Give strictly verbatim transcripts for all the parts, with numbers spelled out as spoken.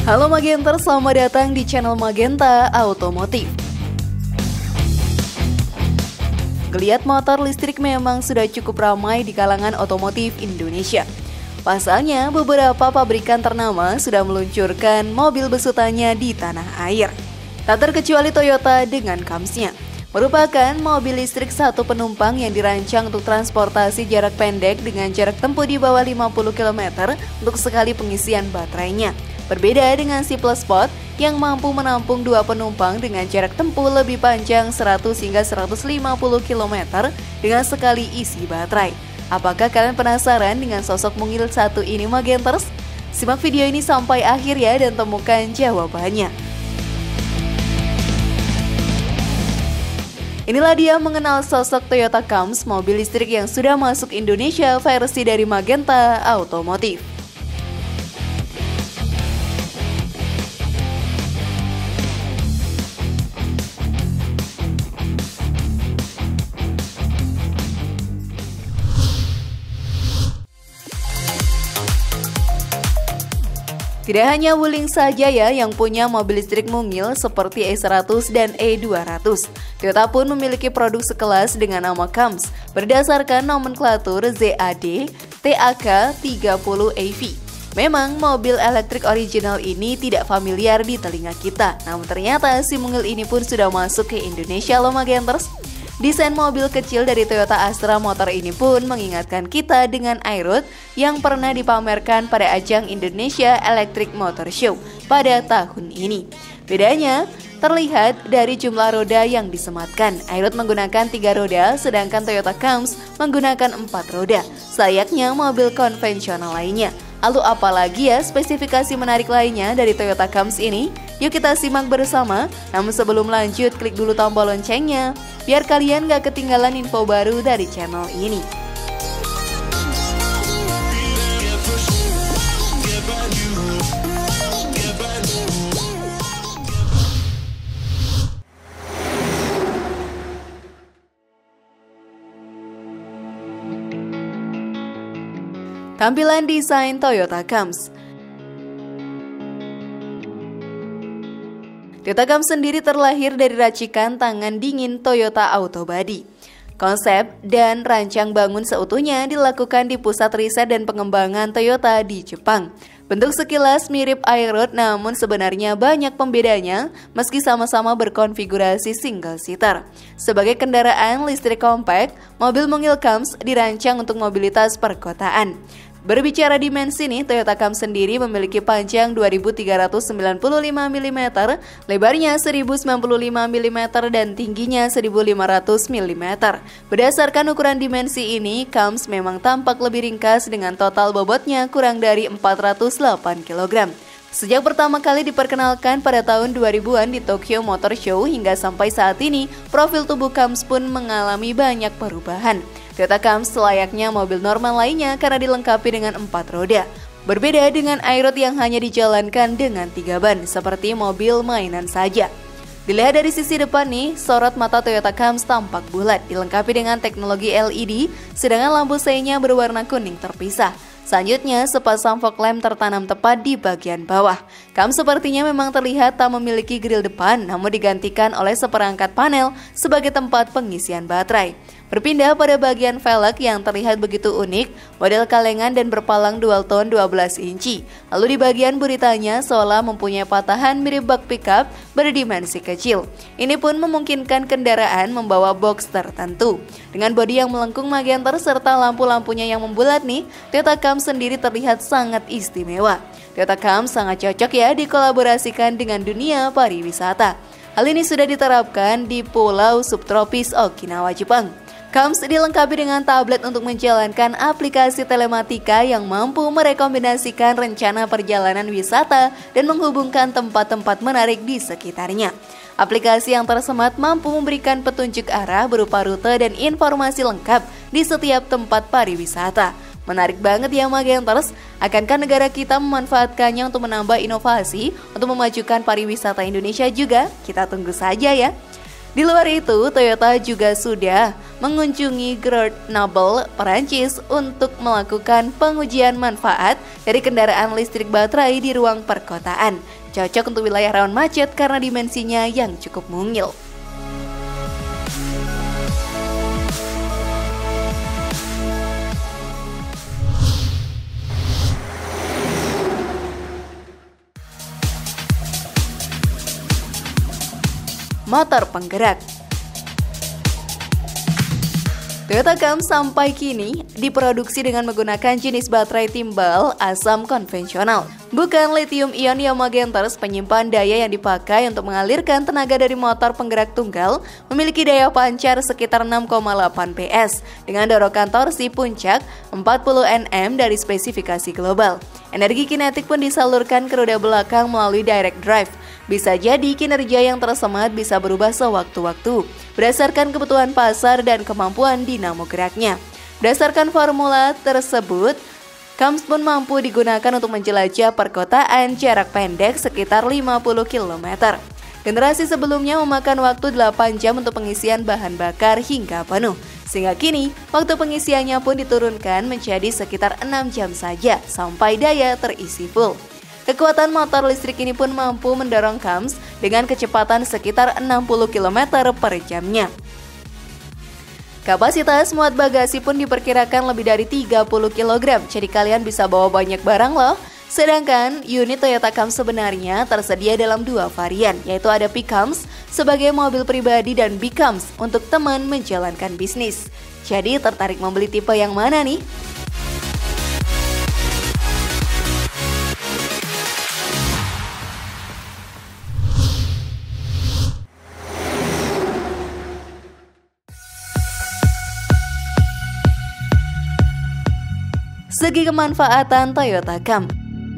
Halo Magenter, selamat datang di channel Magenta Automotive. Geliat motor listrik memang sudah cukup ramai di kalangan otomotif Indonesia. Pasalnya, beberapa pabrikan ternama sudah meluncurkan mobil besutannya di tanah air. Tak terkecuali Toyota dengan Kams-nya. Merupakan mobil listrik satu penumpang yang dirancang untuk transportasi jarak pendek dengan jarak tempuh di bawah lima puluh kilometer untuk sekali pengisian baterainya. Berbeda dengan si Plus Sport yang mampu menampung dua penumpang dengan jarak tempuh lebih panjang seratus hingga seratus lima puluh kilometer dengan sekali isi baterai. Apakah kalian penasaran dengan sosok mungil satu ini, Magenters? Simak video ini sampai akhir ya dan temukan jawabannya. Inilah dia mengenal sosok Toyota Kams, mobil listrik yang sudah masuk Indonesia versi dari Magenta Automotive. Tidak hanya Wuling saja ya yang punya mobil listrik mungil seperti E seratus dan E dua ratus. Toyota pun memiliki produk sekelas dengan nama Kams berdasarkan nomenklatur Z A D T A K tiga puluh A V. Memang mobil elektrik original ini tidak familiar di telinga kita, namun ternyata si mungil ini pun sudah masuk ke Indonesia loh Magenters. Desain mobil kecil dari Toyota Astra Motor ini pun mengingatkan kita dengan Airut yang pernah dipamerkan pada ajang Indonesia Electric Motor Show pada tahun ini. Bedanya terlihat dari jumlah roda yang disematkan. Airut menggunakan tiga roda, sedangkan Toyota Kams menggunakan empat roda, sayaknya mobil konvensional lainnya. Lalu apalagi ya spesifikasi menarik lainnya dari Toyota Kams ini? Yuk kita simak bersama. Namun sebelum lanjut, klik dulu tombol loncengnya biar kalian gak ketinggalan info baru dari channel ini. Tampilan desain Toyota Kams. Toyota Kams sendiri terlahir dari racikan tangan dingin Toyota Autobody. Konsep dan rancang bangun seutuhnya dilakukan di pusat riset dan pengembangan Toyota di Jepang. Bentuk sekilas mirip Airut, namun sebenarnya banyak pembedanya meski sama-sama berkonfigurasi single seater. Sebagai kendaraan listrik compact, mobil mungil Kams dirancang untuk mobilitas perkotaan. Berbicara dimensi nih, Toyota Kams sendiri memiliki panjang dua ribu tiga ratus sembilan puluh lima milimeter, lebarnya seribu sembilan puluh lima milimeter dan tingginya seribu lima ratus milimeter. Berdasarkan ukuran dimensi ini, Kams memang tampak lebih ringkas dengan total bobotnya kurang dari empat ratus delapan kilogram. Sejak pertama kali diperkenalkan pada tahun dua ribuan di Tokyo Motor Show hingga sampai saat ini, profil tubuh Kams pun mengalami banyak perubahan. Toyota Kams selayaknya mobil normal lainnya karena dilengkapi dengan empat roda. Berbeda dengan Airut yang hanya dijalankan dengan tiga ban, seperti mobil mainan saja. Dilihat dari sisi depan nih, sorot mata Toyota Kams tampak bulat, dilengkapi dengan teknologi L E D, sedangkan lampu seinya berwarna kuning terpisah. Selanjutnya, sepasang fog lamp tertanam tepat di bagian bawah. Kams sepertinya memang terlihat tak memiliki grill depan, namun digantikan oleh seperangkat panel sebagai tempat pengisian baterai. Berpindah pada bagian velg yang terlihat begitu unik, model kalengan dan berpalang dual tone dua belas inci. Lalu di bagian buritanya seolah mempunyai patahan mirip bak pickup berdimensi kecil. Ini pun memungkinkan kendaraan membawa box tertentu. Dengan bodi yang melengkung Magenter serta lampu-lampunya yang membulat nih, Toyota Kams sendiri terlihat sangat istimewa. Toyota Kams sangat cocok ya dikolaborasikan dengan dunia pariwisata. Hal ini sudah diterapkan di pulau subtropis Okinawa, Jepang. Kams dilengkapi dengan tablet untuk menjalankan aplikasi telematika yang mampu merekomendasikan rencana perjalanan wisata dan menghubungkan tempat-tempat menarik di sekitarnya. Aplikasi yang tersemat mampu memberikan petunjuk arah berupa rute dan informasi lengkap di setiap tempat pariwisata. Menarik banget ya Magenters, akankah negara kita memanfaatkannya untuk menambah inovasi untuk memajukan pariwisata Indonesia juga? Kita tunggu saja ya. Di luar itu, Toyota juga sudah mengunjungi Grenoble, Perancis untuk melakukan pengujian manfaat dari kendaraan listrik baterai di ruang perkotaan. Cocok untuk wilayah rawan macet karena dimensinya yang cukup mungil. Motor penggerak. Toyota Camry sampai kini diproduksi dengan menggunakan jenis baterai timbal asam konvensional, bukan lithium-ion yang magenters. Penyimpan daya yang dipakai untuk mengalirkan tenaga dari motor penggerak tunggal memiliki daya pancar sekitar enam koma delapan P S dengan dorongan torsi puncak empat puluh newton meter dari spesifikasi global. Energi kinetik pun disalurkan ke roda belakang melalui direct drive. Bisa jadi kinerja yang tersemat bisa berubah sewaktu-waktu berdasarkan kebutuhan pasar dan kemampuan dinamo geraknya. Berdasarkan formula tersebut, Camry pun mampu digunakan untuk menjelajah perkotaan jarak pendek sekitar lima puluh kilometer. Generasi sebelumnya memakan waktu delapan jam untuk pengisian bahan bakar hingga penuh, sehingga kini waktu pengisiannya pun diturunkan menjadi sekitar enam jam saja sampai daya terisi full. Kekuatan motor listrik ini pun mampu mendorong Camry dengan kecepatan sekitar enam puluh kilometer per jamnya. Kapasitas muat bagasi pun diperkirakan lebih dari tiga puluh kilogram, jadi kalian bisa bawa banyak barang loh. Sedangkan unit Toyota Camry sebenarnya tersedia dalam dua varian, yaitu ada P-Camry sebagai mobil pribadi dan B-Camry untuk teman menjalankan bisnis. Jadi tertarik membeli tipe yang mana nih? Segi kemanfaatan Toyota Camry.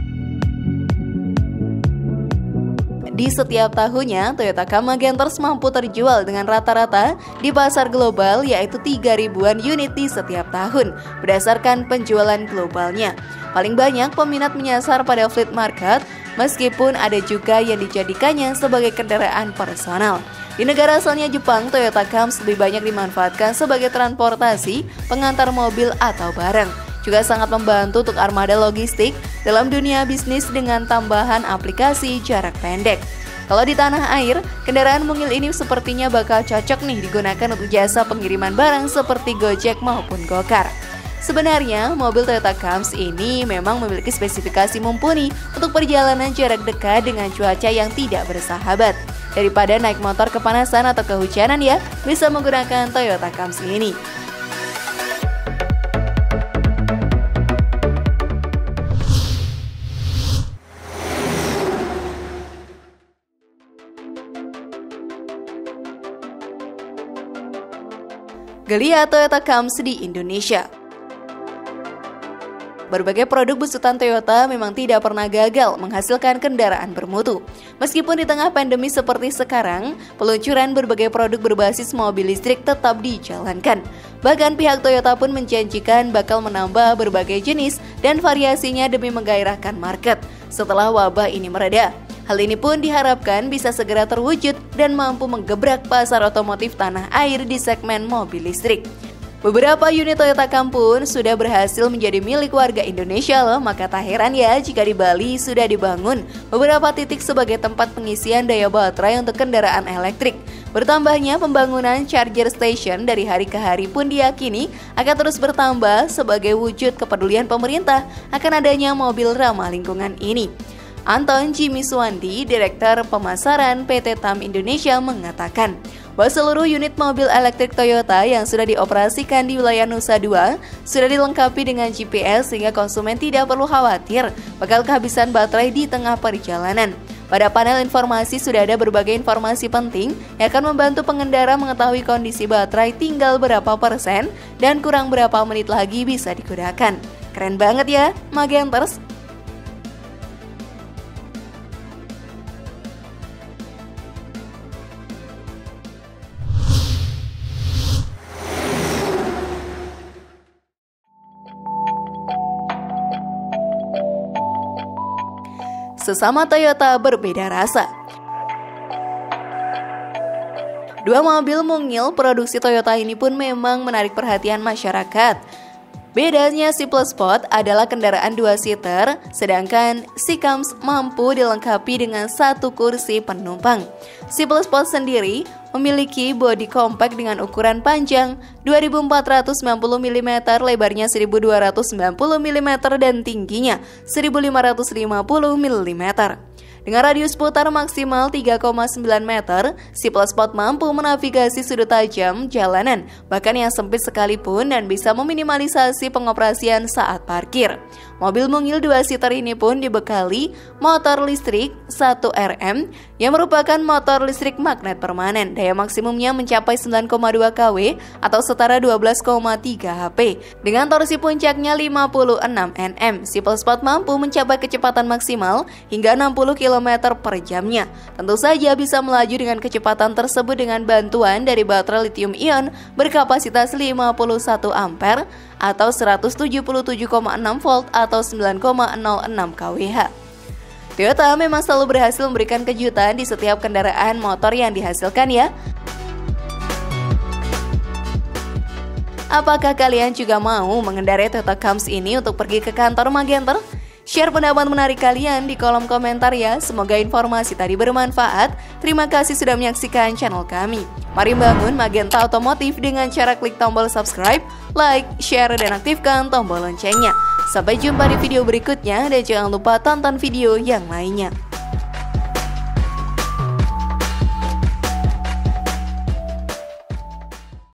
Di setiap tahunnya, Toyota Camry Magenters mampu terjual dengan rata-rata di pasar global yaitu tiga ribuan unit di setiap tahun berdasarkan penjualan globalnya. Paling banyak peminat menyasar pada fleet market, meskipun ada juga yang dijadikannya sebagai kendaraan personal. Di negara asalnya Jepang, Toyota Camry lebih banyak dimanfaatkan sebagai transportasi, pengantar mobil atau barang. Juga sangat membantu untuk armada logistik dalam dunia bisnis dengan tambahan aplikasi jarak pendek. Kalau di tanah air, kendaraan mungil ini sepertinya bakal cocok nih digunakan untuk jasa pengiriman barang seperti Gojek maupun Gokar. Sebenarnya, mobil Toyota Camry ini memang memiliki spesifikasi mumpuni untuk perjalanan jarak dekat dengan cuaca yang tidak bersahabat. Daripada naik motor kepanasan atau kehujanan ya, bisa menggunakan Toyota Camry ini. Geliat Toyota Camry di Indonesia. Berbagai produk besutan Toyota memang tidak pernah gagal menghasilkan kendaraan bermutu. Meskipun di tengah pandemi seperti sekarang, peluncuran berbagai produk berbasis mobil listrik tetap dijalankan. Bahkan pihak Toyota pun menjanjikan bakal menambah berbagai jenis dan variasinya demi menggairahkan market setelah wabah ini mereda. Hal ini pun diharapkan bisa segera terwujud dan mampu menggebrak pasar otomotif tanah air di segmen mobil listrik. Beberapa unit Toyota Camry pun sudah berhasil menjadi milik warga Indonesia loh, maka tak heran ya jika di Bali sudah dibangun beberapa titik sebagai tempat pengisian daya baterai untuk kendaraan elektrik. Bertambahnya pembangunan charger station dari hari ke hari pun diyakini akan terus bertambah sebagai wujud kepedulian pemerintah akan adanya mobil ramah lingkungan ini. Anton Jimmy Suwandi, Direktur Pemasaran P T T A M Indonesia mengatakan bahwa seluruh unit mobil elektrik Toyota yang sudah dioperasikan di wilayah Nusa Dua sudah dilengkapi dengan G P S sehingga konsumen tidak perlu khawatir bakal kehabisan baterai di tengah perjalanan. Pada panel informasi sudah ada berbagai informasi penting yang akan membantu pengendara mengetahui kondisi baterai tinggal berapa persen dan kurang berapa menit lagi bisa digunakan. Keren banget ya, Magenters! Sesama Toyota berbeda rasa. Dua mobil mungil produksi Toyota ini pun memang menarik perhatian masyarakat. Bedanya C Plus Sport adalah kendaraan dua-seater, sedangkan C Kams mampu dilengkapi dengan satu kursi penumpang. C Plus Sport sendiri memiliki bodi compact dengan ukuran panjang dua ribu empat ratus sembilan puluh milimeter, lebarnya seribu dua ratus sembilan puluh milimeter dan tingginya seribu lima ratus lima puluh milimeter. Dengan radius putar maksimal tiga koma sembilan meter, C Plus Sport mampu menavigasi sudut tajam jalanan, bahkan yang sempit sekalipun, dan bisa meminimalisasi pengoperasian saat parkir. Mobil mungil dua-seater ini pun dibekali motor listrik satu R M yang merupakan motor listrik magnet permanen. Daya maksimumnya mencapai sembilan koma dua kilowatt atau setara dua belas koma tiga HP. Dengan torsi puncaknya lima puluh enam newton meter, C Plus Sport mampu mencapai kecepatan maksimal hingga enam puluh kilometer per jamnya. Tentu saja bisa melaju dengan kecepatan tersebut dengan bantuan dari baterai lithium ion berkapasitas lima puluh satu ampere atau seratus tujuh puluh tujuh koma enam volt atau sembilan koma nol enam kilowatt. Toyota memang selalu berhasil memberikan kejutan di setiap kendaraan motor yang dihasilkan ya. Apakah kalian juga mau mengendarai Toyota Kams ini untuk pergi ke kantor Magenter? Share pendapat menarik kalian di kolom komentar ya. Semoga informasi tadi bermanfaat. Terima kasih sudah menyaksikan channel kami. Mari bangun Magenta Otomotif dengan cara klik tombol subscribe, like, share, dan aktifkan tombol loncengnya. Sampai jumpa di video berikutnya dan jangan lupa tonton video yang lainnya.